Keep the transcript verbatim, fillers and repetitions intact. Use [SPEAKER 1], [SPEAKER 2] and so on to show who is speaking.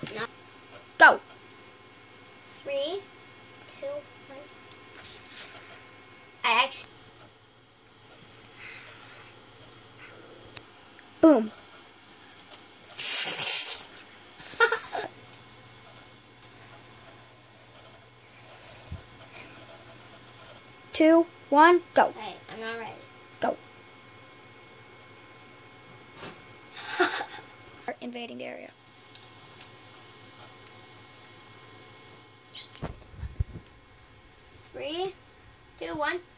[SPEAKER 1] No.
[SPEAKER 2] Go.
[SPEAKER 1] Three, two, one. I actually.
[SPEAKER 2] Boom. Two, one, go.
[SPEAKER 1] Wait, I'm not ready.
[SPEAKER 2] Go. Invading the area.
[SPEAKER 1] Three, two, one.